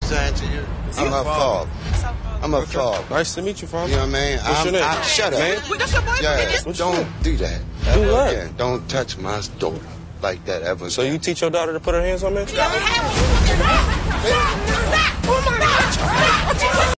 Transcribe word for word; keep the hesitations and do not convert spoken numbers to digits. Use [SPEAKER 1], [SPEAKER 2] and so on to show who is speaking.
[SPEAKER 1] saying to you? I'm her father. I'm her father.
[SPEAKER 2] Nice to meet you, father.
[SPEAKER 1] You know what I mean?
[SPEAKER 2] What's your name?
[SPEAKER 1] I, shut up,
[SPEAKER 2] man.
[SPEAKER 3] That's your boyfriend.
[SPEAKER 1] Yeah,
[SPEAKER 2] What's
[SPEAKER 1] don't
[SPEAKER 2] your
[SPEAKER 1] do that.
[SPEAKER 2] Do what?
[SPEAKER 1] Yeah, don't touch my daughter like that ever.
[SPEAKER 2] So you teach your daughter to put her hands on me?
[SPEAKER 3] Yeah, we have.